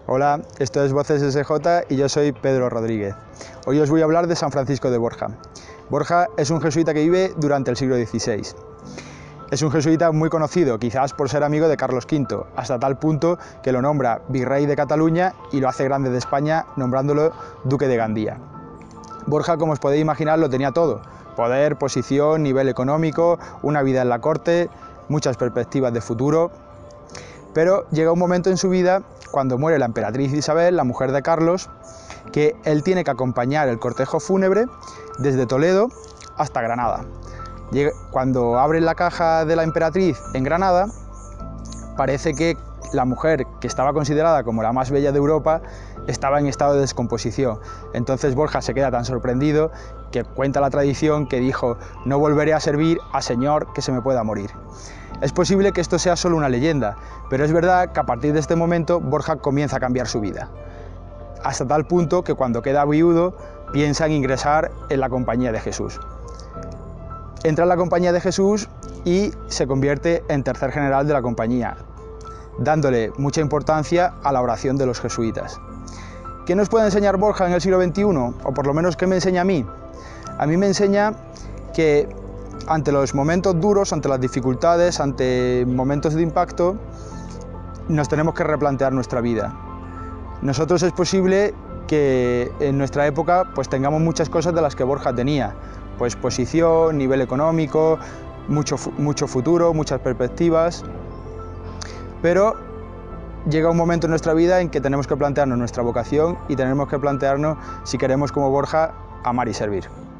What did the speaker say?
Hola, esto es Voces SJ y yo soy Pedro Rodríguez. Hoy os voy a hablar de San Francisco de Borja. Borja es un jesuita que vive durante el siglo XVI. Es un jesuita muy conocido, quizás por ser amigo de Carlos V, hasta tal punto que lo nombra virrey de Cataluña y lo hace grande de España nombrándolo duque de Gandía. Borja, como os podéis imaginar, lo tenía todo: poder, posición, nivel económico, una vida en la corte, muchas perspectivas de futuro. Pero llega un momento en su vida, cuando muere la emperatriz Isabel, la mujer de Carlos, que él tiene que acompañar el cortejo fúnebre desde Toledo hasta Granada. Cuando abren la caja de la emperatriz en Granada, parece que la mujer, que estaba considerada como la más bella de Europa, estaba en estado de descomposición. Entonces Borja se queda tan sorprendido que cuenta la tradición que dijo: no volveré a servir a señor que se me pueda morir. Es posible que esto sea solo una leyenda, pero es verdad que a partir de este momento Borja comienza a cambiar su vida, hasta tal punto que cuando queda viudo piensa en ingresar en la Compañía de Jesús. Entra en la Compañía de Jesús y se convierte en tercer general de la compañía, dándole mucha importancia a la oración de los jesuitas. ¿Qué nos puede enseñar Borja en el siglo XXI? O por lo menos, ¿qué me enseña a mí? A mí me enseña que ante los momentos duros, ante las dificultades, ante momentos de impacto, nos tenemos que replantear nuestra vida. Nosotros es posible que en nuestra época pues tengamos muchas cosas de las que Borja tenía, pues posición, nivel económico, mucho futuro, muchas perspectivas, pero llega un momento en nuestra vida en que tenemos que plantearnos nuestra vocación y tenemos que plantearnos si queremos, como Borja, amar y servir.